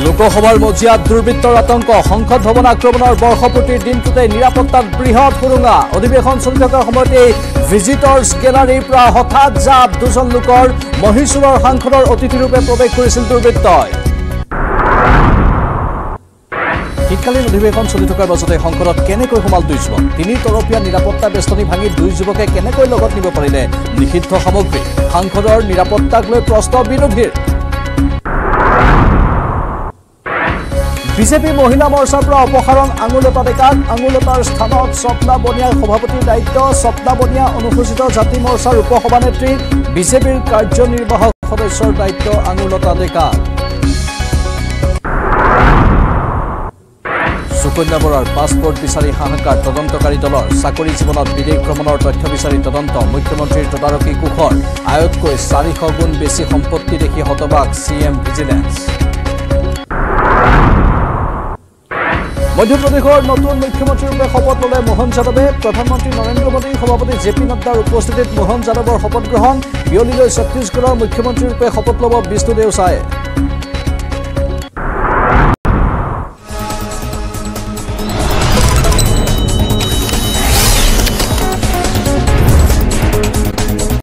লোকসভাৰ মজিয়াত দুৰ্বৃত্তৰ আতংক সংসদ ভৱন আক্ৰমণৰ বৰ্ষপূৰ্তিৰ দিনটোতে নিৰাপত্তাত বৃহৎ সুৰুঙা অধিৱেশন চলি থকাৰ সময়তে ভিজিটৰ্ছ গেলাৰীৰ পৰা হঠাৎ জাপ দুজন লোকৰ মহীশূৰৰ সাংসদৰ অতিথিৰূপে প্ৰৱেশ কৰিছিল দুৰ্বৃত্তই শীতকালীন অধিৱেশন চলি থকাৰ পাছতে সংসদত কেনেকৈ সোমাল দুই যুৱক তিনি তৰপীয়া নিৰাপত্তা বেষ্টনী ভাঙি দুই যুৱকে কেনেকৈ লগত নিব পাৰিলে নিষিদ্ধ সামগ্ৰী সাংসদৰ নিৰাপত্তাক লৈ প্ৰশ্ন বিৰোধীৰ বিজেপি মহিলা মৰ্চাৰ পৰা অপসাৰণ আঙুলতা ডেকাক আঙুলতাৰ স্থানত স্বপ্না বনিয়াৰ সভাপতিৰ দায়িত্ব স্বপ্না বনিয়া অনুসূচিত জাতি মৰ্চাৰ উপসভানেত্ৰী বিজেপিৰ কাৰ্যনিৰ্বাহক সদস্যৰ দায়িত্ব আঙুলতা ডেকাক সুকন্যা বৰাৰ পাছপোৰ্ট বিচাৰি হাহাকাৰ তদন্তকাৰী দলৰ চাকৰি জীৱনত বিদেশ ভ্ৰমণৰ তথ্য বিচাৰি তদন্ত মুখ্যমন্ত্ৰীৰ তদাৰকী কোষৰ আয়তকৈ 400 গুণ বেছি সম্পত্তি দেখি হতবাক চিএম ভিজিলেন্স মধ্যপ্ৰদেশৰ নতুন মুখ্যমন্ত্ৰীৰূপে শপত ল'লে মোহন যাদৱে প্ৰধানমন্ত্ৰী নৰেন্দ্ৰ মোদীৰ সভাপতি জেপি নাড্ডাৰ উপস্থিতিত মোহন যাদৱৰ শপত গ্ৰহণ বিয়লিলৈ ছত্তীশগড়ৰ মুখ্যমন্ত্ৰীৰূপে শপত ল'ব বিষ্ণুদেও চায়ে